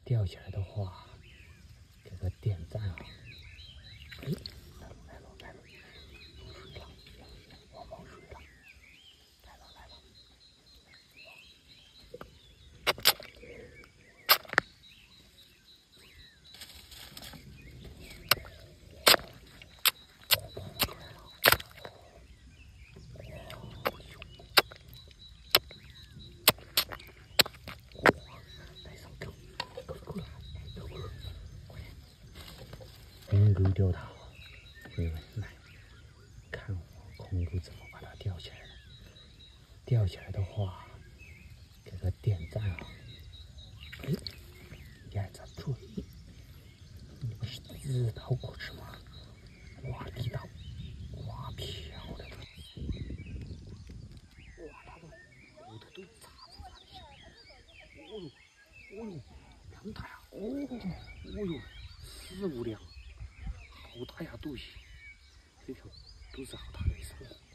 钓起来的话，给个点赞啊！哎，来了，有水了，我冒水了，来了。空钩钓它，朋友们来看我空钩怎么把它钓起来的。钓起来的话，给个点赞啊！哎，鸭子注意，你们是自讨苦吃吗？哇，地道，哇，漂亮的，哇，它的骨头都扎的响。哦呦，这么大呀！哦呦，4、5两。好大呀，东西！这条都是好大的一双。